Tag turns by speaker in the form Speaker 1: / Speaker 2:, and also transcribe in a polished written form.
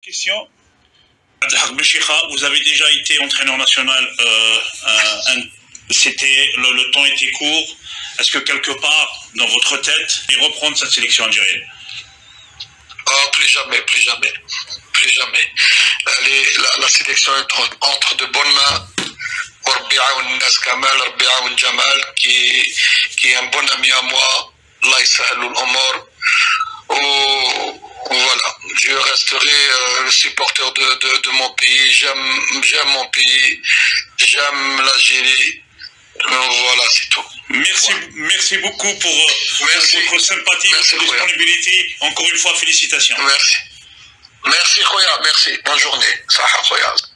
Speaker 1: Question. Vous avez déjà été entraîneur national, le temps était court. Est-ce que quelque part, dans votre tête, et reprendre cette sélection algérienne?
Speaker 2: Oh, plus jamais, plus jamais, plus jamais. La sélection est entre de bonnes mains. Rabbi Aoun Nas Kamal, Rabbi Aoun Jamal, qui est un bon ami à moi. Allah yasahhal al-umur. Voilà, je resterai le supporter de mon pays. J'aime mon pays, j'aime l'Algérie. Voilà, c'est tout.
Speaker 1: Merci beaucoup pour votre sympathie, votre disponibilité. Encore une fois, félicitations.
Speaker 2: Merci. Merci, Khoya, merci. Bonne journée. Saha, Khoya.